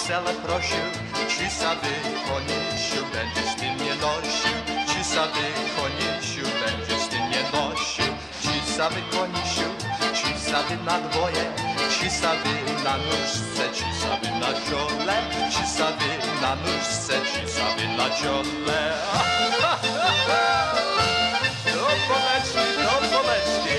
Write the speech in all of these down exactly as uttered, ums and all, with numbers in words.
wesele prosił, ci sady konisiu, będziesz ty mnie nosił, ci sady konisiu, będziesz ty mnie nosił, ci sady konisiu, ci sady na dwoje, ci sady na nóżce, ci sady na ciole, ci sady na nóżce, ci sady na ciole. Do poleczki, do poleczki.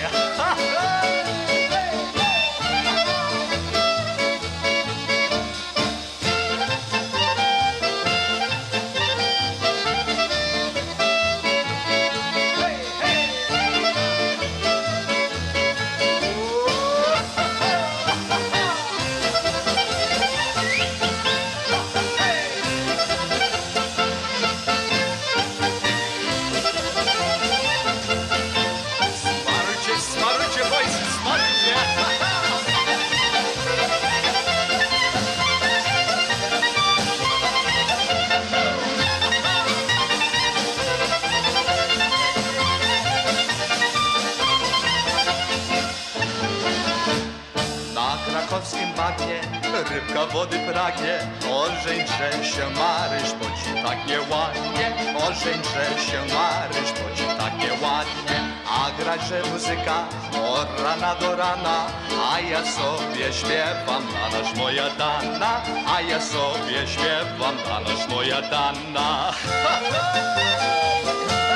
Na krakowskim bagnie rybka wody pragnie, ożeńcze się Maryś, bo ci tak nieładnie, ożeńcze się Maryś, bo ci tak nieładnie. A gracze muzyka od rana do rana, a ja sobie śpiewam, danaś moja dana, a ja sobie śpiewam, danaś moja dana.